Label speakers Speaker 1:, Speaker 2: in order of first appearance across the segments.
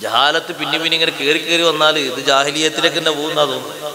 Speaker 1: ജഹാലത്ത് പിന്നെ പിന്നെ ഇങ്ങനെ കയറി വന്നാൽ ഇത് ജാഹിലിയത്തിലേക്ക് തന്നെ പോകുന്ന തോന്നുന്നു.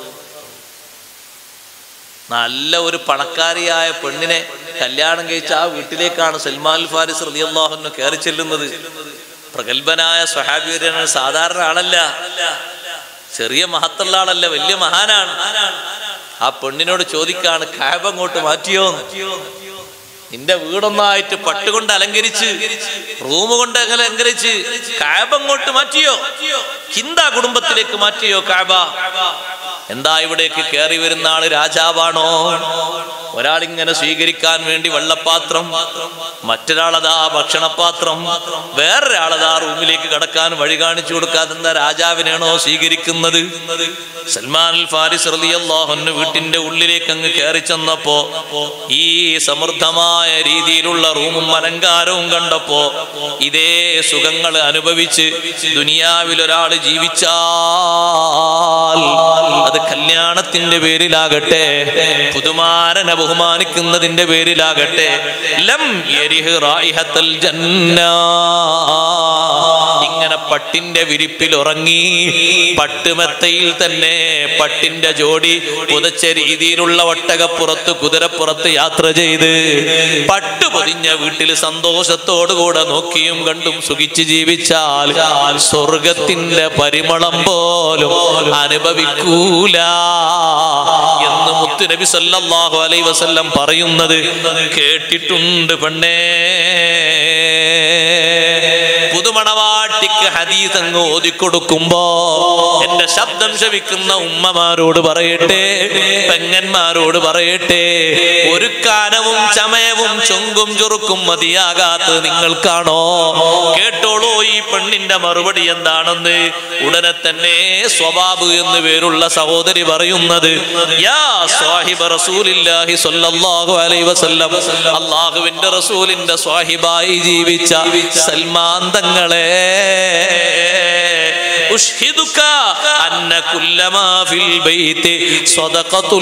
Speaker 1: നല്ല ഒരു പണക്കാരിയായ പെണ്ണിനെ കല്യാണം കഴിച്ച ആ വീട്ടിലേക്കാണ് സൽമാൻ ഫാരിസ് റളിയല്ലാഹു അൻഹു കയറി ചെല്ലുന്നത്. പ്രഗത്ഭനായ സ്വഹാബിയാണ്, സാധാരണ ആളല്ല, ചെറിയ മഹത്തുള്ള ആളല്ല, വലിയ മഹാനാണ്. ആ പെണ്ണിനോട് ചോദിക്കാണ്, കഅബ അങ്ങോട്ട് മാറ്റിയോ? നിന്റെ വീടൊന്നായിട്ട് പട്ടുകൊണ്ട് അലങ്കരിച്ച്, റൂം കൊണ്ട് അലങ്കരിച്ച് കഅബ അങ്ങോട്ട് മാറ്റിയോ? ഹിന്ദ കുടുംബത്തിലേക്ക് മാറ്റിയോ കഅബ? എന്താ ഇവിടേക്ക് കയറി വരുന്ന ആള് രാജാവാണോ? ഒരാളിങ്ങനെ സ്വീകരിക്കാൻ വേണ്ടി വെള്ളപ്പാത്രം, മറ്റൊരാളതാ ഭക്ഷണപാത്രം, വേറൊരാളതാ റൂമിലേക്ക് കടക്കാൻ വഴി കാണിച്ചു കൊടുക്കാതെന്ന രാജാവിനാണോ സ്വീകരിക്കുന്നത്? സൽമാൻ അൽ ഫാരിസ് റളിയല്ലാഹു അൻഹു വീട്ടിന്റെ ഉള്ളിലേക്ക് അങ്ങ് കയറി ചെന്നപ്പോ ഈ സമൃദ്ധമായ രീതിയിലുള്ള റൂമും അലങ്കാരവും കണ്ടപ്പോ ഇതേ സുഖങ്ങൾ അനുഭവിച്ച് ദുനിയാവിൽ ഒരാൾ ജീവിച്ചാൽ അത് കല്യാണത്തിന്റെ പേരിലാകട്ടെ, പുതുമാരനെ ബഹുമാനിക്കുന്നതിന്റെ പേരിലാകട്ടെ, ലം യരിഹ് റായിഹത്തൽ ജന്ന, ഇങ്ങനെ പട്ടിന്റെ വിരിപ്പിൽ ഉറങ്ങി പട്ടുമെത്തയിൽ തന്നെ പട്ടിന്റെ ജോഡി പുതച്ച രീതിയിലുള്ള ഒട്ടകപ്പുറത്ത് കുതിരപ്പുറത്ത് യാത്ര ചെയ്ത് പട്ടു പൊതിഞ്ഞ വീട്ടിൽ സന്തോഷത്തോടുകൂടെ നോക്കിയും കണ്ടും സുഖിച്ച് ജീവിച്ചാൽ സ്വർഗത്തിന്റെ പരിമളം പോലും അനുഭവിക്കൂല എന്ന് മുത്തുനബി സല്ലല്ലാഹു അലൈഹി വസല്ലം പറയുന്നത് കേട്ടിട്ടുണ്ട് പെണ്ണേ. പുതുമണവാട്ടിക്ക് ഹദീസ് അങ്ങ് ഓതിക്കൊടുക്കുമ്പോ എന്റെ ശബ്ദം ശവിക്കുന്ന ഉമ്മമാരോട് പറയട്ടെ, പെങ്ങന്മാരോട് പറയട്ടെ, ഒരു കാനവും ചമയവും ചൊങ്കും ചുറുക്കും മതിയാകാത്തത് നിങ്ങൾക്കാണോ? കേട്ടോളൂ ഈ പെണ്ണിന്റെ മറുപടി എന്താണെന്ന്. ഉടനെ തന്നെ സ്വബാബ് എന്ന് പേരുള്ള സഹോദരി പറയുന്നത്, യാ സ്വാഹിബ റസൂലില്ലാഹി സ്വല്ലല്ലാഹു അലൈഹി വസല്ലം, അല്ലാഹുവിന്റെ റസൂലിന്റെ സ്വാഹിബായി ജീവിച്ച സൽമാൻ തങ്ങളെ, ഉഷ്ഹിദുക അന്ന കുല്ലമാ ഫിൽ ബൈതി സദഖത്തുൽ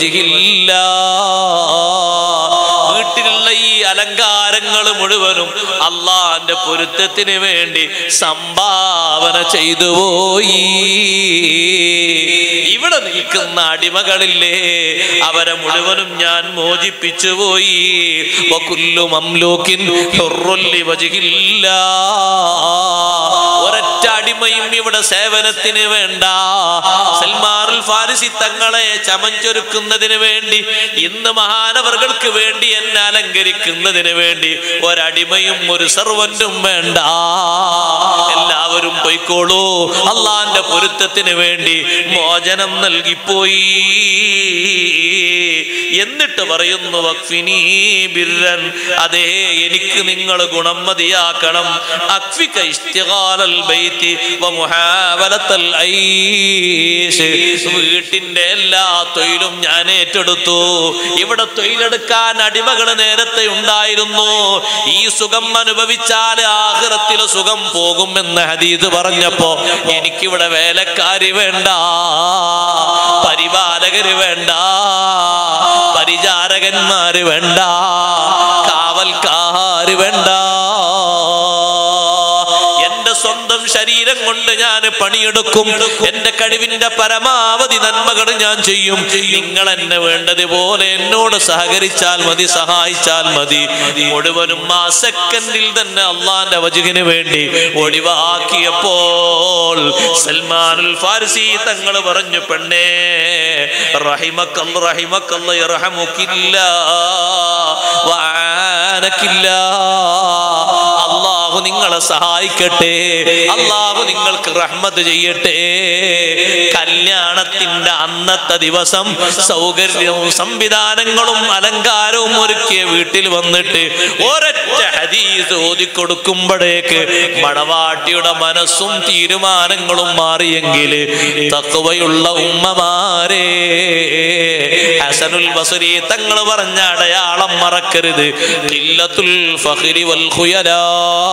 Speaker 1: ലിവജ്ഹില്ലാഹ്, വീട്ടിലുള്ള ഈ അലങ്കാരങ്ങൾ മുഴുവനും അള്ളാന്റെ പൊരുത്തത്തിന് വേണ്ടി സംഭാവന ചെയ്തു പോയി. ഇവിടെ നിൽക്കുന്ന അടിമകളില്ലേ, അവരെ മുഴുവനും ഞാൻ മോചിപ്പിച്ചു പോയി. വകുല്ലു മംലൂകിൻ ഹുർറുൻ ലിവജ്ഹില്ലാഹ്, ഒരൊറ്റ അടിമയും ഇവിടെ സേവനത്തിന് വേണ്ട. സൽമാൻ ഫാരിസി തങ്ങളെ ചമഞ്ചൊരുക്കുന്നതിന് വേണ്ടി, ഇന്ന് മഹാനവറുകൾക്ക് വേണ്ടി എന്നെ അലങ്കരിക്കുന്നതിന് വേണ്ടി ഒരടിമയും ഒരു സർവന്റും വേണ്ട. എല്ലാവരും പൊയ്ക്കോളൂ, അള്ളാന്റെ പൊരുത്തത്തിന് വേണ്ടി മോചനം നൽകിപ്പോയി. എന്നിട്ട് പറയുന്നു, വഖ്ഫിനി ബിർറൻ, അതേ എനിക്ക് നിങ്ങൾ ഗുണം മതിയാക്കണം. അഖ്ഫിക ഇസ്തിഗാലൽ ബൈതി വമുഹാവലത്തൽ ഐശ്, വീട്ടിന്റെ എല്ലാ തൊഴിലും ഞാൻ ഏറ്റെടുത്തു. ഇവിടെ തൊഴിലെടുക്കാൻ അടിമകൾ നേരത്തെ ഉണ്ടായിരുന്നു. ഈ സുഖം അനുഭവിച്ചാൽ ആഖിറത്തിലെ സുഖം പോകുമെന്ന് ഹദീസ് പറഞ്ഞപ്പോ എനിക്കിവിടെ വേലക്കാരി വേണ്ട, പരിപാലകര് വേണ്ട, പരിചാരകന്മാര് വേണ്ട, കാവൽക്കാര് വേണ്ട. എന്റെ സ്വന്തം ശരീരം കൊണ്ട് ഞാൻ പണിയെടുക്കും, എന്റെ കഴിവിന്റെ പരമാവധി നന്മകൾ ഞാൻ ചെയ്യും. നിങ്ങൾ എന്നെ വേണ്ടതുപോലെ എന്നോട് സഹകരിച്ചാൽ മതി, സഹായിച്ചാൽ മതി. മുഴുവനും ആ സെക്കൻഡിൽ തന്നെ അള്ളാന്റെ വജ്ഹിന് വേണ്ടി ഒഴിവാക്കിയപ്പോൾ സൽമാനുൽ ഫാരിസി തങ്ങൾ പറഞ്ഞു, പെണ്ണേ റഹിമക്കല്ല റഹിമക്കല്ല യർഹമുകില്ലാ വആനകില്ലാ, അല്ലാഹു നിങ്ങളെ സഹായിക്കട്ടെ, അല്ലാഹു നിങ്ങൾക്ക് റഹ്മത്ത് ചെയ്യട്ടെ. കല്യാണത്തിന്റെ അന്നത്തെ ദിവസം സൗകര്യവും സംവിധാനങ്ങളും അലങ്കാരവും ഒരുക്കിയ വീട്ടിൽ വന്നിട്ട് ഒരൊറ്റ ഹദീസ് ഓതിക്കൊടുക്കുമ്പോഴേക്ക് മണവാട്ടിയുടെ മനസ്സും തീരുമാനങ്ങളും മാറിയെങ്കിൽ തഖ്വയുള്ള ഉമ്മമാരെ, ഹസനുൽ ബസ്രി തങ്ങൾ പറഞ്ഞ അടയാളം മറക്കരുത്. ഖില്ലത്തുൽ ഫഖ്രി വൽ ഖുയലാ,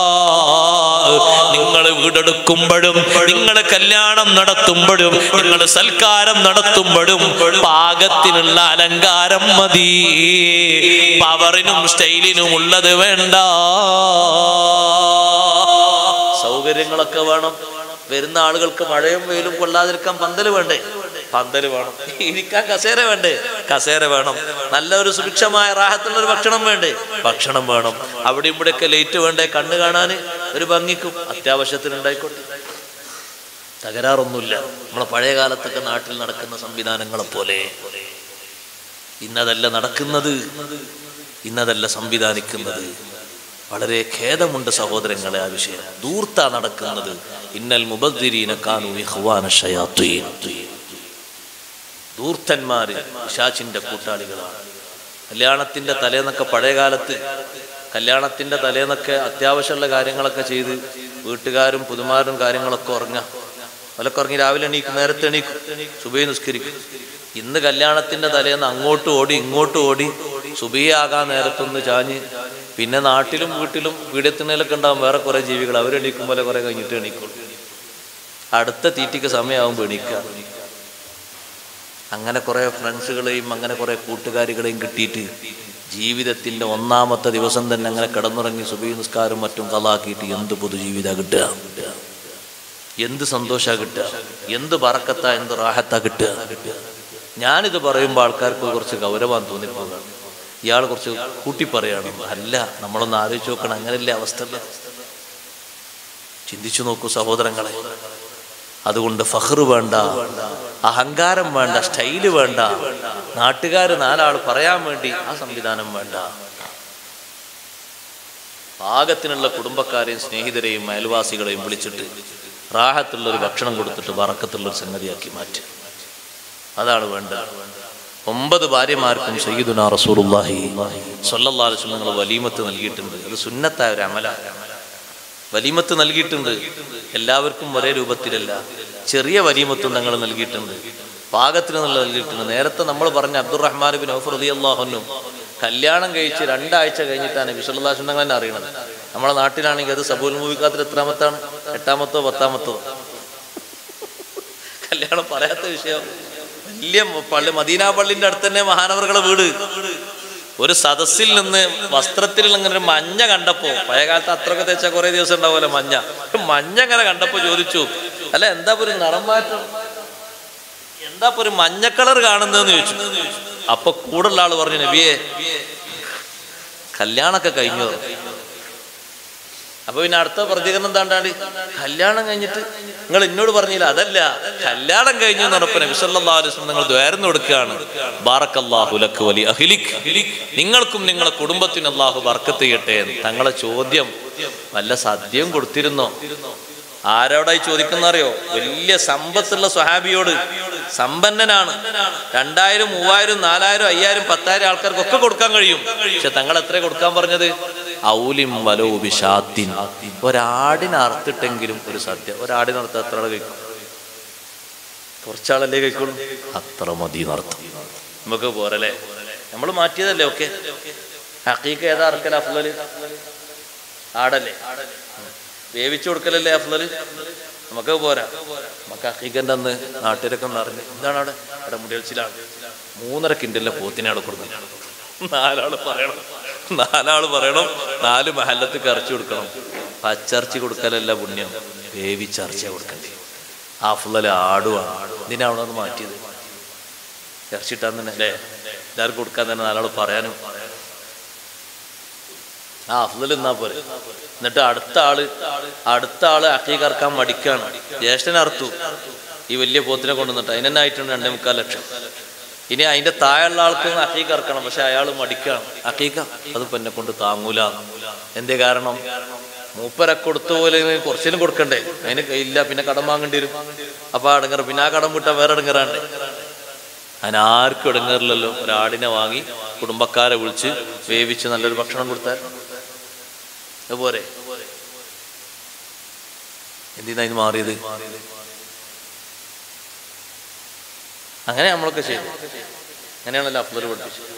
Speaker 1: നിങ്ങൾ വീടെടുക്കുമ്പോഴും, നിങ്ങൾ കല്യാണം നടത്തുമ്പോഴും, നിങ്ങൾ സൽക്കാരം നടത്തുമ്പോഴും പാകത്തിനുള്ള അലങ്കാരം മതി. പവറിനും സ്റ്റൈലിനും ഉള്ളത് വേണ്ട. സൗകര്യങ്ങളൊക്കെ വേണം, വരുന്ന ആളുകൾക്ക് മഴയും വെയിലും കൊള്ളാതിരിക്കാൻ പന്തല് വേണ്ടേ? പന്തല് വേണം. ഇരിക്കാൻ കസേര വേണ്ടേ? കസേര വേണം. നല്ലൊരു സുഭിക്ഷമായ റാഹത്തുള്ളൊരു ഭക്ഷണം വേണ്ടേ? ഭക്ഷണം വേണം. അവിടെ ഇവിടെയൊക്കെ ലൈറ്റ് വേണ്ടേ? കണ്ണ് കാണാൻ ഒരു ഭംഗിക്കും അത്യാവശ്യത്തിന് ഉണ്ടായിക്കോട്ടെ, തകരാറൊന്നുമില്ല. നമ്മളെ പഴയ കാലത്തൊക്കെ നാട്ടിൽ നടക്കുന്ന സംവിധാനങ്ങളെ പോലെ ഇന്നതല്ല നടക്കുന്നത്, ഇന്നതല്ല സംവിധാനിക്കുന്നത്. വളരെ ഖേദമുണ്ട് സഹോദരങ്ങളെ, ആ വിഷയം ദൂർത്താ നടക്കുന്നത്. ഇന്നൽ മുബദ്ദിരീന കാനൂ ഇഖ്വാന ശയാത്തീൻ. ദൂർത്തന്മാര് പിശാചിന്റെ കൂട്ടാളികളാണ്. കല്യാണത്തിന്റെ തലേന്നൊക്കെ, പഴയ കാലത്ത് കല്യാണത്തിന്റെ തലേന്നൊക്കെ അത്യാവശ്യമുള്ള കാര്യങ്ങളൊക്കെ ചെയ്ത് വീട്ടുകാരും പുതുമാരും കാര്യങ്ങളൊക്കെ ഉറങ്ങാം. അവലൊക്കെ ഉറങ്ങി രാവിലെ എണീക്കും, നേരത്തെ എണീക്കും, സുബഹി നിസ്കരിക്കും. ഇന്ന് കല്യാണത്തിന്റെ തലേന്ന് അങ്ങോട്ട് ഓടി ഇങ്ങോട്ട് ഓടി സുബഹി ആകാൻ നേരത്തൊന്ന് ചാഞ്ഞ്, പിന്നെ നാട്ടിലും വീട്ടിലും വീടെത്തുന്നതിലൊക്കെ ഉണ്ടാവും വേറെ കുറെ ജീവികൾ. അവരെണീക്കും പോലെ കുറെ കഴിഞ്ഞിട്ട് എണീക്കുള്ളൂ. അടുത്ത തീറ്റിക്ക് സമയമാകുമ്പോൾ എണീക്കുക. അങ്ങനെ കുറെ ഫ്രണ്ട്സുകളെയും അങ്ങനെ കുറെ കൂട്ടുകാരികളെയും കിട്ടിയിട്ട് ജീവിതത്തിന്റെ ഒന്നാമത്തെ ദിവസം തന്നെ അങ്ങനെ കിടന്നുറങ്ങി സുബഹി നിസ്കാരം മറ്റും ഖളാക്കിയിട്ട് എന്ത് പൊതുജീവിത കിട്ടുക, എന്ത് സന്തോഷാ കിട്ടുക, എന്ത് ബറക്കത്താ, എന്ത് റാഹത്താ കിട്ടുക. ഞാനിത് പറയുമ്പോൾ ആൾക്കാർക്ക് കുറച്ച് ഗൗരവം തോന്നിപ്പോകുക. ഇയാൾ കുറച്ച് കൂട്ടി പറയണം. അല്ല, നമ്മളൊന്ന് ആലോചിച്ച് നോക്കണം. അങ്ങനെയല്ലേ അവസ്ഥ? ചിന്തിച്ചു നോക്കൂ സഹോദരങ്ങളെ. അതുകൊണ്ട് ഫഖ്റ് വേണ്ട, അഹങ്കാരം വേണ്ട, സ്റ്റൈല് വേണ്ട, നാട്ടുകാർ നാലാൾ പറയാൻ വേണ്ടി ആ സംവിധാനം വേണ്ട. പാകത്തിനുള്ള കുടുംബക്കാരെയും സ്നേഹിതരെയും അയൽവാസികളെയും വിളിച്ചിട്ട് റാഹത്തുള്ളൊരു ഭക്ഷണം കൊടുത്തിട്ട് ബറക്കത്തുള്ളൊരു സംഗതിയാക്കി മാറ്റി. അതാണ് വേണ്ടത്. 9 ഭാര്യമാർക്കും സയ്യിദുനാ റസൂലുള്ളാഹി സ്വല്ലല്ലാഹു അലൈഹി വസല്ലം വലീമത്ത് നൽകിയിട്ടുണ്ട്. അത് സുന്നത്തായ ഒരു അമലാണ്. വലീമത്ത് നൽകിയിട്ടുണ്ട്. എല്ലാവർക്കും ഒരേ രൂപത്തിലല്ല, ചെറിയ വലീമത്തും ഞങ്ങൾ നൽകിയിട്ടുണ്ട്, പാകത്തിന് നല്ല നൽകിയിട്ടുണ്ട്. നേരത്തെ നമ്മൾ പറഞ്ഞ അബ്ദുറഹ്മാൻ ബിൻ ഔഫ് റളിയല്ലാഹു അൻഹു കല്യാണം കഴിച്ച് 2 ആഴ്ച കഴിഞ്ഞിട്ടാണ് നബി സല്ലല്ലാഹു അലൈഹി വസല്ലം തന്നെ അറിയണത്. നമ്മളെ നാട്ടിലാണെങ്കിൽ അത് സബൂൽ മൂവിക്കാത്തിൽ എത്രാമത്താണ്? 8ാമത്തോ 10ാമത്തോ? കല്യാണം പറയാത്ത വിഷയം. വലിയ പള്ളി, മദീന പള്ളിന്റെ അടുത്ത് തന്നെ മഹാനവറുകളുടെ വീട്. ഒരു സദസ്സിൽ നിന്ന് വസ്ത്രത്തിൽ അങ്ങനെ ഒരു മഞ്ഞ കണ്ടപ്പോ, പഴയ കാലത്ത് അത്രയൊക്കെ തേച്ചാൽ കുറെ ദിവസം ഉണ്ടാവുമല്ലോ മഞ്ഞ, മഞ്ഞ അങ്ങനെ കണ്ടപ്പോ ചോദിച്ചു, അല്ല എന്താ ഒരു നിറം മാറ്റം, എന്താ ഒരു മഞ്ഞ കളർ കാണുന്നതെന്ന് ചോദിച്ചു. അപ്പൊ കൂടുള്ള ആള് പറഞ്ഞു, നബിയെ കല്യാണമൊക്കെ കഴിഞ്ഞു. അപ്പൊ പിന്നെ അടുത്ത പ്രതികരണം എന്താണ്ടാണ്ട്, കല്യാണം കഴിഞ്ഞിട്ട് നിങ്ങൾ എന്നോട് പറഞ്ഞില്ല? അതല്ല, കല്യാണം കഴിഞ്ഞു എന്ന് പറഞ്ഞപ്പോ നബി സല്ലല്ലാഹു അലൈഹി വസല്ലം നിങ്ങൾ ദ്വാരന്ന് കൊടുക്കുകയാണ്, ബാറക്കല്ലാഹു ലക വലി അഹ്ലിക്, നിങ്ങൾക്കും നിങ്ങളെ കുടുംബത്തിന് അല്ലാഹു ബർക്കത്ത് ചെയ്യട്ടെ. തങ്ങളെ ചോദ്യം, വല്ല സദ്യയും കൊടുത്തിരുന്നോ? ആരോടായി ചോദിക്കുന്ന അറിയോ? വലിയ സമ്പത്തുള്ള സ്വഹാബിയോട്. സമ്പന്നനാണ്, 2000, 3000, 4000, 5000, 10000 ആൾക്കാർക്കൊക്കെ കൊടുക്കാൻ കഴിയും. പക്ഷെ തങ്ങൾ എത്ര കൊടുക്കാൻ പറഞ്ഞത്? ഔലിം വലോ ബിശാത്തിൻ, ഒരാടിനെ അറുത്തിട്ടെങ്കിലും ഒരു സദ്യ. ഒരാടിനെ അറുത്ത് എത്ര ആൾ കഴിക്കും? കുറച്ചാളല്ലേ കഴിക്കുള്ളൂ. അത്ര മതി നടത്തും. നമുക്ക് പോരല്ലേ? നമ്മൾ മാറ്റിയതല്ലേ ഒക്കെ. ഹഖീഖ ഏതാ അറക്കൽ അഫ്ളല്? ആടല്ലേ? വേവിച്ചു കൊടുക്കലല്ലേ അഫ്ളല്? നമുക്ക് പോരാ. നമുക്ക് ഹഖീഖന്റെ അന്ന് നാട്ടിലൊക്കെ നിറഞ്ഞു. എന്താണ് അവിടെ? അവിടെ മുടിയൽച്ചിലാണ് 3.5 കിൻഡലിലെ പോത്തിനെ അവിടെ കൊടുക്കുന്നത്. 4 ആള് പറയണം, 4 ആള് പറയണം, 4 മഹല്ലത്ത് ഇറച്ചി കൊടുക്കണം. പച്ചറച്ചി കൊടുക്കലല്ല പുണ്യം, വേവിച്ചറച്ചിയാ കൊടുക്കണ്ടേ. അഫ്ളല് ആടുവാണ്. ഇതിനാ അവിടെ നിന്ന് മാറ്റിയത്. ഇറച്ചിട്ടാൻ തന്നെ അല്ലേ എല്ലാവർക്കും കൊടുക്കാൻ തന്നെ 4 ആള് പറയാനും. ആ അഫ്ളൽ എന്നാ പോലെ. എന്നിട്ട് അടുത്ത ആള് ഹഖീഖ ഇറക്കാൻ മടിക്കാണ്. ജ്യേഷ്ഠനെ അറുത്തു, ഈ വലിയ പോത്തിനെ കൊണ്ടുവന്നിട്ട് അതിനെന്നായിട്ടുണ്ട് 2.25 ലക്ഷം. ഇനി അതിന്റെ താഴെയുള്ള ആൾക്ക് ഹഖീഖ ഇറക്കണം, പക്ഷെ അയാൾ മടിക്കാണ്. ഹഖീഖ അതിപ്പോ എന്നെ കൊണ്ട് താങ്ങൂല. എന്തേ കാരണം? മൂപ്പരെ കൊടുത്ത പോലെ കുറച്ചിലും കൊടുക്കണ്ടേ? അതിന് ഇല്ല, പിന്നെ കടം വാങ്ങേണ്ടി വരും. അപ്പൊ അടങ്ങറ്, പിന്നെ ആ കടം വിട്ടാൽ വേറെ അടങ്ങറാണ്ട്. അതിനാർക്കും ഇടങ്ങാറില്ലല്ലോ. ഒരാടിനെ വാങ്ങി കുടുംബക്കാരെ വിളിച്ച് വേവിച്ച് നല്ലൊരു ഭക്ഷണം കൊടുത്താൽ അതുപോലെ. എന്തിനാ ഇത് മാറിയത്? അങ്ങനെ നമ്മളൊക്കെ ചെയ്തു. അങ്ങനെയാണല്ലോ അഫ്ളൽ പഠിപ്പിച്ചത്.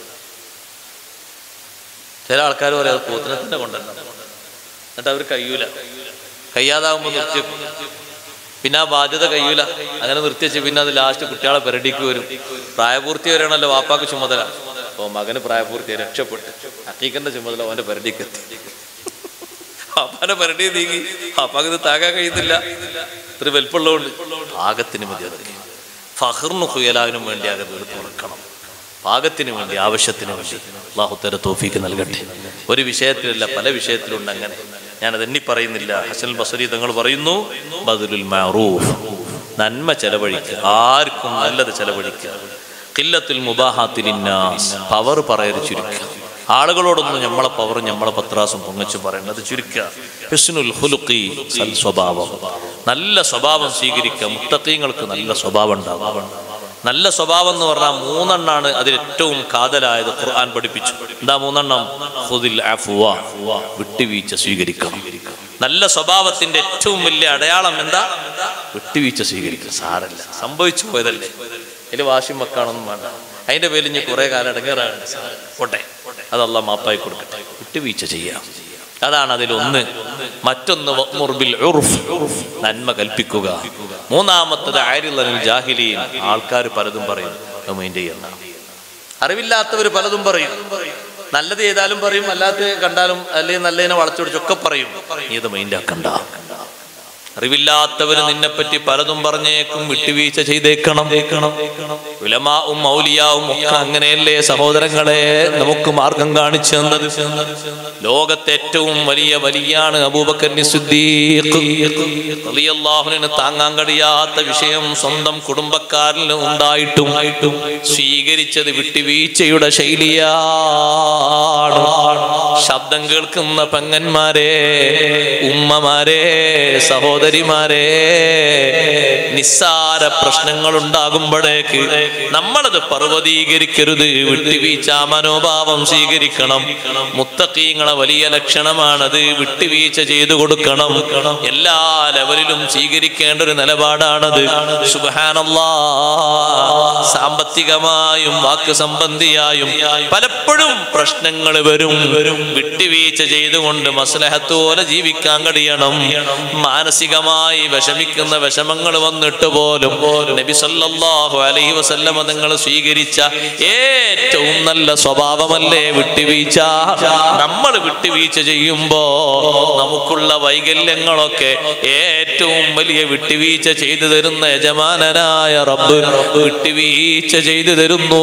Speaker 1: ചില ആൾക്കാർ പറയാം അത് പോത്തിനെ തന്നെ കൊണ്ടുവരണം. എന്നിട്ട് അവർ കഴിയൂല, കഴിയാതാകുമ്പോൾ നിർത്തിവെക്കും. പിന്നെ ആ ബാധ്യത കഴിയൂല, അങ്ങനെ നിർത്തിവെച്ച് പിന്നെ അത് ലാസ്റ്റ് കുട്ടികളെ പെരടിക്ക് വരും. പ്രായപൂർത്തി വരെയാണല്ലോ വാപ്പാക്ക് ചുമതല. അപ്പോൾ മകന് പ്രായപൂർത്തി രക്ഷപ്പെട്ട് ഹഖീഖന്റെ ചുമതല അവന്റെ പെരടിക്ക് എത്തി. പാപ്പാനെ പരടി നീങ്ങി, പാപ്പാക്ക് ഇത് താങ്ങാൻ കഴിയുന്നില്ല, ഇത്ര വലിപ്പമുള്ളതുകൊണ്ട്. പാകത്തിന് മതി അതൊക്കെ. ഫഹ്റിന് ഖുയലാവിനും വേണ്ടി അകത്ത് തുറക്കണം, പാകത്തിന് വേണ്ടി, ആവശ്യത്തിന് വേണ്ടി. അല്ലാഹു തആല തൗഫീഖ് നൽകട്ടെ. ഒരു വിഷയത്തിലല്ല, പല വിഷയത്തിലുണ്ട് അങ്ങനെ. ഞാനത് എണ്ണി പറയുന്നില്ല. ഹസൻ ബസരി തങ്ങൾ പറയുന്നു, ബദലുൽ മഅറൂഫ്, നന്മ ചെലവഴിക്കുക, ആർക്കും നല്ലത് ചെലവഴിക്കുക. ഖില്ലത്തുൽ മുബാഹാത്തി ലിന്നാസ്, പവർ പറയരുത്, ചുരുക്കുക. ആളുകളോടൊന്നും നമ്മളെ പവർ, നമ്മളെ പത്രാസും പൊങ്ങച്ചു പറയുന്നത് ചുരുക്കുക. ഹുസ്നുൽ ഖുലുഖി, സൽ സ്വഭാവം, നല്ല സ്വഭാവം സ്വീകരിക്കുക. മുത്തഖീങ്ങൾക്ക് നല്ല സ്വഭാവം ഉണ്ടാകും. നല്ല സ്വഭാവം എന്ന് പറഞ്ഞാൽ 3 എണ്ണാണ് അതിലേറ്റവും കാതലായത്. ഖുർആൻ പഠിപ്പിച്ചു. എന്താ 3 എണ്ണം? ഖുദിൽ അഫ്വ, വിട്ടുവീഴ്ച സ്വീകരിക്കണം. നല്ല സ്വഭാവത്തിന്റെ ഏറ്റവും വലിയ അടയാളം എന്താ? വിട്ടുവീഴ്ച സ്വീകരിക്കുക. സാരല്ല, സംഭവിച്ചു പോയതല്ലേ, അതിൽ വാശിയും വെക്കാനൊന്നും വേണ്ട. അതിന്റെ പേരിൽ ഇനി കുറെ കാലം ഇടങ്ങേറാണ്, പോട്ടെ, അത് അല്ലാഹ് മാപ്പായി കൊടുക്കട്ടെ. വിട്ടുവീഴ്ച ചെയ്യാം, അതാണ് അതിലൊന്ന്. മറ്റൊന്ന് വഅ്മുർ ബിൽ ഉർഫ്, നന്മ കൽപ്പിക്കുക. മൂന്നാമത്തത് ആരിളനിൽ ജാഹിലീൻ, ആൾക്കാർ പലതും പറയും, അത് മൈൻഡ് ചെയ്യണ്ട. അറിവില്ലാത്തവർ പലതും പറയും, നല്ലത് ചെയ്താലും പറയും, അല്ലാത്ത കണ്ടാലും അല്ലെങ്കിൽ നല്ലതിനെ വളച്ചൊടിച്ചൊക്കെ പറയും, നീ ഇത് മൈൻഡ് ആക്കണ്ട. അറിവില്ലാത്തവര് നിന്നെപ്പറ്റി പലതും പറഞ്ഞേക്കും, വിട്ടുവീഴ്ച ചെയ്തേക്കണം. ഉലമാവും മൗലിയാവും ഒക്കെ അങ്ങനെയല്ലേ സഹോദരങ്ങളെ നമുക്ക് മാർഗം കാണിച്ചു തന്നത്. ലോകത്തെ ഏറ്റവും വലിയ വലിയാണ് അബൂബക്കർ സിദ്ദീഖ് റളിയല്ലാഹു അൻഹു. താങ്ങാൻ കഴിയാത്ത വിഷയം സ്വന്തം കുടുംബക്കാരിൽ ഉണ്ടായിട്ടും സ്വീകരിച്ചത് വിട്ടുവീഴ്ചയുടെ ശൈലിയാണ്. ശബ്ദം കേൾക്കുന്ന പെങ്ങന്മാരെ, ഉമ്മമാരെ, സഹോദരിമാരെ, നിസ്സാര പ്രശ്നങ്ങൾ ഉണ്ടാകുമ്പോഴേക്ക് നമ്മളത് പർവ്വതീകരിക്കരുത്. വിട്ടുവീഴ്ച മനോഭാവം സ്വീകരിക്കണം. മുത്തഖീങ്ങളെ വലിയ ലക്ഷണമാണത്. വിട്ടുവീഴ്ച ചെയ്തു കൊടുക്കണം. എല്ലാ ലെവലിലും സ്വീകരിക്കേണ്ട ഒരു നിലപാടാണത്. സുബ്ഹാനല്ലാഹ്, സാമ്പത്തികമായും വാക്ക് സംബന്ധിയായും പലപ്പോഴും പ്രശ്നങ്ങൾ വരും. വിട്ടുവീഴ്ച ചെയ്തുകൊണ്ട് മസ്ലഹത്തോടെ ജീവിക്കാൻ കഴിയണം. മാനസികമായി വിഷമിക്കുന്ന വിഷമങ്ങൾ വന്നിട്ട് പോലും നബി സല്ലല്ലാഹു അലൈഹി വസല്ലം തങ്ങൾ സ്വീകരിച്ച ഏറ്റവും നല്ല സ്വഭാവമല്ലേ വിട്ടുവീഴ്ച. നമ്മൾ വിട്ടുവീഴ്ച ചെയ്യുമ്പോ നമുക്കുള്ള വൈകല്യങ്ങളൊക്കെ ഏറ്റവും വലിയ വിട്ടുവീഴ്ച ചെയ്തു തരുന്ന യജമാനനായ റബ്ബ് വിട്ടുവീഴ്ച ചെയ്തു തരുന്നു.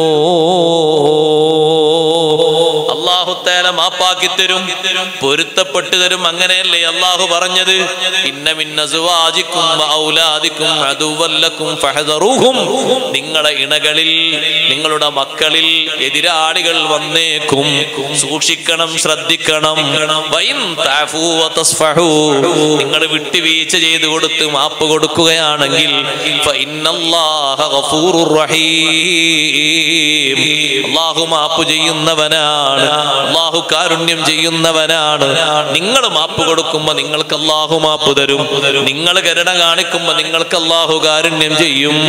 Speaker 1: അല്ലാഹു തആല മാപ്പാക്കി തരും, പൊരുത്തപ്പെട്ടു തരും. അങ്ങനെയല്ലേ അല്ലാഹു പറഞ്ഞത്, ഇന്ന മിൻ അസ്വാജികും വഔലാദികും അദുവ്വൻ ലക്കും ഫഹദറൂഹും. നിങ്ങളുടെ ഇണകളിൽ, നിങ്ങളുടെ മക്കളിൽ എതിരാളികൾ വന്നേക്കും, സൂക്ഷിക്കണം, ശ്രദ്ധിക്കണം. വഇൻ തഅഫൂ വതസ്ഫഹൂ, നിങ്ങൾ വിട്ടുവീഴ്ച ചെയ്തു കൊടുത്ത് മാപ്പ് കൊടുക്കുകയാണെങ്കിൽ ഫഇന്നല്ലാഹ ഗഫൂറുർ റഹീം, അല്ലാഹു മാപ്പ് ചെയ്യുന്നവനാണ്, അല്ലാഹു കാരുണ്യം ചെയ്യുന്നവനാണ്. നിങ്ങൾ മാപ്പ് കൊടുക്കുമ്പോൾ നിങ്ങൾക്ക് അല്ലാഹു മാപ്പ് തരും. നിങ്ങൾ കരുണ കാണിക്കുമ്പോൾ നിങ്ങൾക്ക് അല്ലാഹു കാരുണ്യം ചെയ്യും.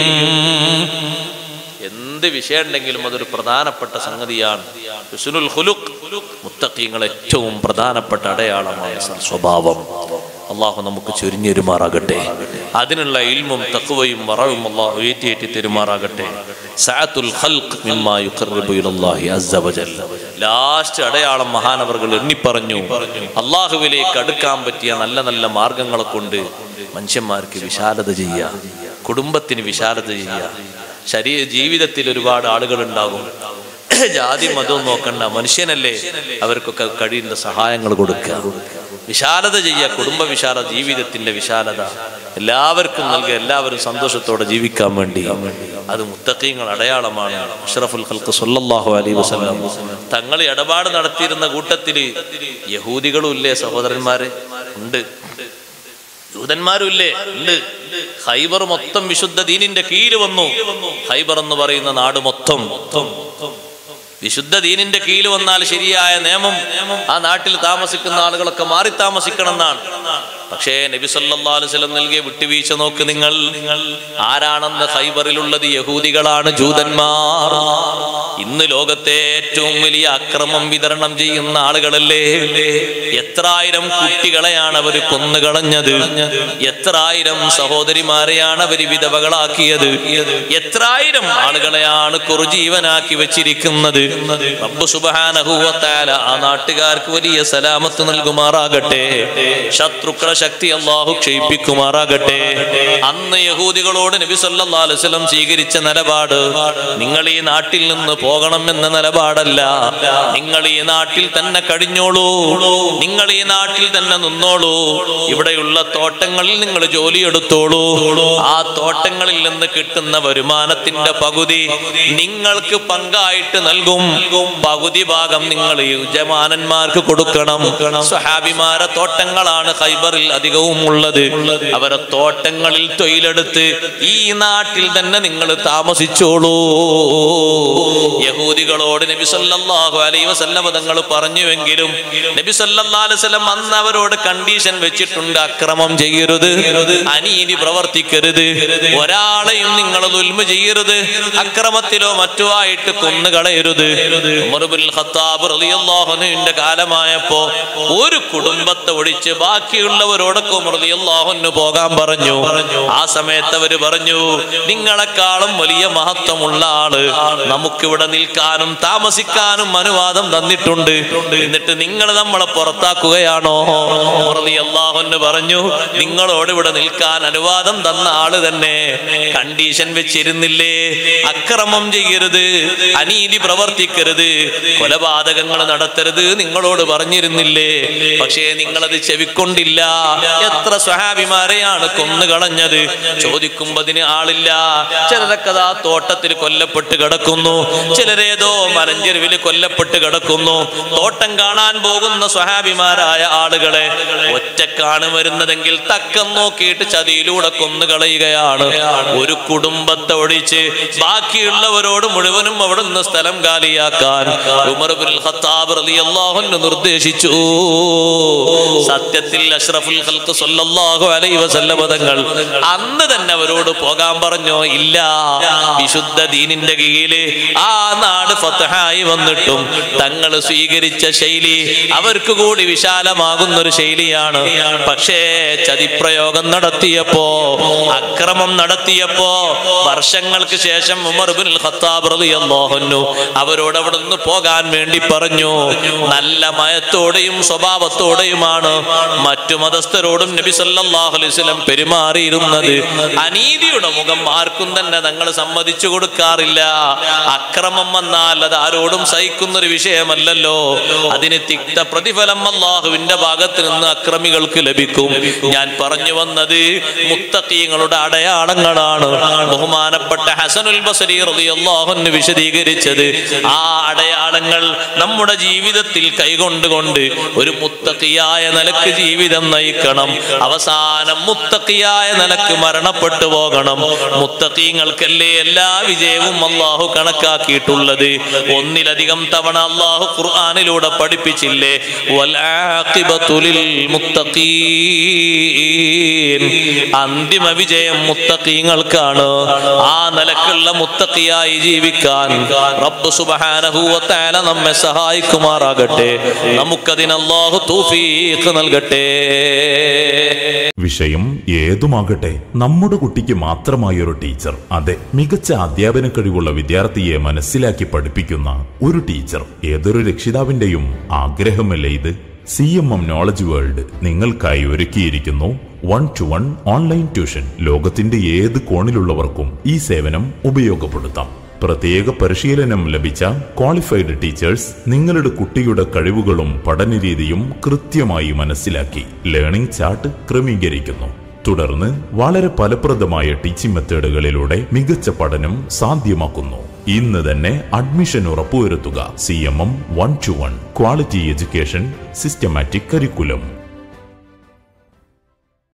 Speaker 1: എന്ത് വിഷയം ഉണ്ടെങ്കിലും അതൊരു പ്രധാനപ്പെട്ട സംഗതിയാണ്. ഹുസ്നുൽ ഖുലുഖ് മുത്തഖീങ്ങളുടെ ഏറ്റവും പ്രധാനപ്പെട്ട അടയാളമായ സ്വഭാവം. അല്ലാഹു നമുക്ക് ചൊരിഞ്ഞെരുമാറാകട്ടെ. അതിനുള്ള ഇൽമും തഖ്വയും വറവും അല്ലാഹു ഏറ്റി തെരുമാറാകട്ടെ. സഅത്തുൽ ഖൽഖ് മിമ്മാ യുഖർറിബു ഇലല്ലാഹി അസ്സ വജല്ല. ലാസ്റ്റ് അടയാളം മഹാനവറുകൾ എണ്ണിപ്പറഞ്ഞു. അല്ലാഹുവിലേക്ക് അടുക്കാൻ പറ്റിയ നല്ല നല്ല മാർഗങ്ങളെ കൊണ്ട് മനുഷ്യന്മാർക്ക് വിശാലത ചെയ്യുക, കുടുംബത്തിന് വിശാലത ചെയ്യുക. ജീവിതത്തിൽ ഒരുപാട് ആളുകൾ ഉണ്ടാകും, ജാതി മതവും നോക്കണ്ട, മനുഷ്യനല്ലേ, അവർക്കൊക്കെ കഴിയുന്ന സഹായങ്ങൾ കൊടുക്കുക, വിശാലത ചെയ്യുക. കുടുംബ വിശാലത, ജീവിതത്തിന്റെ വിശാലത എല്ലാവർക്കും നൽകുക, എല്ലാവരും സന്തോഷത്തോടെ ജീവിക്കാൻ വേണ്ടി. അത് മുത്തഖീങ്ങൾ അടയാളമാണ്. അഷ്റഫുൽ ഖൽഖ് സ്വല്ലല്ലാഹു അലൈഹി വസല്ലം തങ്ങൾ ഇടപാട് നടത്തിയിരുന്ന കൂട്ടത്തിൽ യഹൂദികളും ഇല്ലേ സഹോദരന്മാരെ? ഉണ്ട്. ജൂതന്മാരും ഇല്ലേ? ഉണ്ട്. ഖൈബർ മൊത്തം വിശുദ്ധ ദീനിന്റെ കീഴിൽ വന്നു. ഖൈബർ എന്ന് പറയുന്ന നാട് മൊത്തം വിശുദ്ധ ദീനിന്റെ കീഴിൽ വന്നാൽ ശരിയായ നിയമം ആ നാട്ടിൽ താമസിക്കുന്ന ആളുകളൊക്കെ മാറി താമസിക്കണം എന്നാണ്. പക്ഷേ നബി സല്ലല്ലാഹു അലൈഹി വസല്ലം നൽകിയ വിട്ടുവീഴ്ച നോക്ക് നിങ്ങൾ. ആരാണെന്ന് ഖൈബറിലുള്ളത് യഹൂദികളാണ്, ജൂതന്മാർ. ഇന്ന് ലോകത്തെ ഏറ്റവും വലിയ അക്രമം വിതരണം ചെയ്യുന്ന ആളുകളല്ലേ? എത്രായിരം കുട്ടികളെയാണ് അവർ കൊന്നുകളഞ്ഞത്, എത്രായിരം സഹോദരിമാരെയാണ് അവർ വിധവകളാക്കിയത്, എത്രായിരം ആളുകളെയാണ് കുറുജീവനാക്കി വെച്ചിരിക്കുന്നത്. റബ്ബ് സുബ്ഹാനഹു വ തആല ആ നാട്ടുകാർക്ക് വലിയ സലാമത്ത് നൽകുമാറാകട്ടെ, ശത്രുക്കളെ ശക്തി അല്ലാഹു ക്ഷയിപ്പിക്കുമാറാകട്ടെ. അന്ന് യഹൂദികളോട് നബി സല്ലല്ലാഹു അലൈഹി വസല്ലം സ്വീകരിച്ച നിലപാട് നിങ്ങൾ ഈ നാട്ടിൽ നിന്ന് പോകണം എന്ന നിലപാടല്ല. നിങ്ങൾ ഈ നാട്ടിൽ തന്നെ കഴിഞ്ഞോളൂ, നിങ്ങൾ ഈ നാട്ടിൽ തന്നെ നിന്നോളൂ, ഇവിടെയുള്ള തോട്ടങ്ങളിൽ നിങ്ങൾ ജോലിയെടുത്തോളൂ, ആ തോട്ടങ്ങളിൽ നിന്ന് കിട്ടുന്ന വരുമാനത്തിന്റെ പകുതി നിങ്ങൾക്ക് പങ്കായിട്ട് നൽകും, പകുതി ഭാഗം നിങ്ങൾ യജമാനന്മാർക്ക് കൊടുക്കണം. സ്വഹാബിമാരെ തോട്ടങ്ങളാണ് ഖൈബറിൽ അധികവും ഉള്ളത്. അവരെ തോട്ടങ്ങളിൽ തൊഴിലെടുത്ത് ഈ നാട്ടിൽ തന്നെ നിങ്ങൾ താമസിച്ചോളൂ. യഹൂദികളോട് നബി സല്ലല്ലാഹു അലൈഹി വസല്ലം തങ്ങൾ പറഞ്ഞുവെങ്കിലും നബി സല്ലല്ലാഹു അലൈഹി വസല്ലം അന്ന് അവരോട് കണ്ടീഷൻ വെച്ചിട്ടുണ്ട്: അക്രമം ചെയ്യരുത്, അനീതി പ്രവർത്തിക്കരുത്, ഒരാളെയും നിങ്ങൾ ദുൽമ ചെയ്യരുത്, അക്രമത്തിലോ മറ്റോ ആയിട്ട് കൊന്നുകളയരുത്. ഉമർ ഇബ്നുൽ ഖത്താബ് റളിയല്ലാഹു അൻഹുവിന്റെ കാലമായപ്പോ ഒരു കുടുംബത്തെ ഒഴിച്ച് ബാക്കിയുള്ളവരോടൊക്കെ ഉമർ റളിയല്ലാഹു അൻഹു പോകാൻ പറഞ്ഞു. ആ സമയത്ത് അവര് പറഞ്ഞു: നിങ്ങളെക്കാളും വലിയ മഹത്വമുള്ള ആള് നമുക്കിവിടെ നിൽക്കാനും താമസിക്കാനും അനുവാദം തന്നിട്ടുണ്ട്, എന്നിട്ട് നിങ്ങൾ നമ്മളെ പുറത്താക്കുകയാണോ? ഉമർ റളിയല്ലാഹു അൻഹു പറഞ്ഞു: നിങ്ങളോട് ഇവിടെ നിൽക്കാൻ അനുവാദം തന്ന ആള് തന്നെ കണ്ടീഷൻ വെച്ചിരുന്നില്ലേ? അക്രമം ചെയ്യരുത്, അനീതി പ്രവർത്തിക്കരുത്, കൊലപാതകങ്ങൾ നടത്തരുത് നിങ്ങളോട് പറഞ്ഞിരുന്നില്ലേ? പക്ഷേ നിങ്ങളത് ചെവിക്കൊണ്ടില്ല. എത്ര സ്വഹാബിമാരെയാണ് കൊന്നുകളഞ്ഞത്? ചോദിക്കുമ്പോ അതിന് ആളില്ല. ചിലരൊക്കെ ആ തോട്ടത്തിൽ കൊല്ലപ്പെട്ട് കിടക്കുന്നു, ചിലരേതോ മലഞ്ചെരുവിൽ കൊല്ലപ്പെട്ട് കിടക്കുന്നു. തോട്ടം കാണാൻ പോകുന്ന സ്വഹാബിമാരായ ആളുകളെ ഒറ്റക്കാണ് വരുന്നതെങ്കിൽ തക്കം നോക്കിയിട്ട് ചതിയിലൂടെ കൊന്നുകളയുകയാണ്. ഒരു കുടുംബത്തെ ഒഴിച്ച് ബാക്കിയുള്ളവരോട് മുഴുവനും അവിടെ നിന്ന് സ്ഥലം കാലിയാക്കാൻ ഉമർ ഇബ്നുൽ ഖത്താബ് റളിയല്ലാഹു അൻഹു നിർദ്ദേശിച്ചു. സത്യത്തിൽ അഷ്റഫുൽ ഖൽഖ് സ്വല്ലല്ലാഹു അലൈഹി വസല്ലം തങ്ങൾ അന്ന് തന്നെ അവരോട് പോകാൻ പറഞ്ഞോ? ഇല്ല. വിശുദ്ധ ദീനിന്റെ കീഴില് ആ നാട് ഫതഹായി വന്നിട്ടും തങ്ങൾ സ്വീകരിച്ച ശൈലി അവർക്ക് കൂടി വിശാലമാകുന്ന ഒരു ശൈലിയാണ്. പക്ഷേ ചതിപ്രയോഗം നടത്തിയപ്പോ, അക്രമം നടത്തിയപ്പോ വർഷങ്ങൾക്ക് ശേഷം ഉമർ ഇബ്നുൽ ഖത്താബ് റളിയല്ലാഹു അൻഹു അവരോട് അവിടെ നിന്ന് പോകാൻ വേണ്ടി പറഞ്ഞു. നല്ല മയത്തോടെയും സ്വഭാവത്തോടെയുമാണ് മറ്റു മതസ്ഥരോടും നബി സല്ലല്ലാഹു അലൈഹി വസല്ലം പെരുമാറിയിരുന്നത്. അനീതിയുടെ മുഖം ആർക്കും തന്നെ തങ്ങൾ സമ്മതിച്ചു കൊടുക്കാറില്ല. അക്രമം വന്നാൽ അത് ആരോടും സഹിക്കുന്ന ഒരു വിഷയമല്ലല്ലോ. അതിന് തിക്ത പ്രതിഫലം അല്ലാഹുവിന്റെ ഭാഗത്ത് നിന്ന് അക്രമികൾക്ക് ലഭിക്കും. ഞാൻ പറഞ്ഞു വന്നത് മുത്തഖീങ്ങളുടെ അടയാളങ്ങളാണ്. ബഹുമാനപ്പെട്ട ഹസനുൽ ബസ്രി റളിയല്ലാഹു അൻഹു വിശദീകരിച്ചത് ആ അടയാളങ്ങൾ നമ്മുടെ ജീവിതത്തിൽ കൈകൊണ്ടുകൊണ്ട് ഒരു മുത്തഖിയായ നിലക്ക് ജീവിതം നയിക്കണം. അവസാനം മുത്തഖിയായ നിലക്ക് മരണപ്പെട്ടു പോകണം. മുത്തഖീങ്ങൾക്കല്ലേ എല്ലാ വിജയവും അല്ലാഹു കണക്കാക്കിയിട്ടുള്ളത്. ഒന്നിലധികം തവണ അല്ലാഹു ഖുർആനിലൂടെ പഠിപ്പിച്ചില്ലേ? വൽ ആഖിബതു ലിൽ മുത്തഖീൻ. അന്തിമ വിജയം മുത്തഖീങ്ങൾക്കാണ്. ആ നിലക്കുള്ള മുത്തഖിയായി ജീവിക്കാൻ റബ്ബ് സുബ്ഹാനഹു വ തആല നമ്മെ സഹായിക്കുമാറാകട്ടെ. നമുക്കതിന് അല്ലാഹു തൗഫീഖ് നൽകട്ടെ.
Speaker 2: വിഷയം ഏതുമാകട്ടെ, നമ്മുടെ കുട്ടിക്ക് മാത്രമായൊരു ടീച്ചർ. അതെ, മികച്ച അധ്യാപന കഴിവുള്ള വിദ്യാർത്ഥിയെ മനസ്സിലാക്കി പഠിപ്പിക്കുന്ന ഒരു ടീച്ചർ ഏതൊരു രക്ഷിതാവിന്റെയും ആഗ്രഹമല്ലേ ഇത്? CMM നോളജ് വേൾഡ് നിങ്ങൾക്കായി ഒരുക്കിയിരിക്കുന്നു 1-to-1 ഓൺലൈൻ ട്യൂഷൻ. ലോകത്തിന്റെ ഏത് കോണിലുള്ളവർക്കും ഈ സേവനം ഉപയോഗപ്പെടുത്താം. പ്രത്യേക പരിശീലനം ലഭിച്ച ക്വാളിഫൈഡ് ടീച്ചേഴ്സ് നിങ്ങളുടെ കുട്ടിയുടെ കഴിവുകളും പഠനരീതിയും കൃത്യമായി മനസ്സിലാക്കി ലേണിംഗ് ചാർട്ട് ക്രമീകരിക്കുന്നു. തുടർന്ന് വളരെ ഫലപ്രദമായ ടീച്ചിങ് മെത്തേഡുകളിലൂടെ മികച്ച പഠനം സാധ്യമാക്കുന്നു. ഇന്ന് തന്നെ അഡ്മിഷൻ ഉറപ്പുവരുത്തുക. CMM 1-to-1 quality education, systematic curriculum.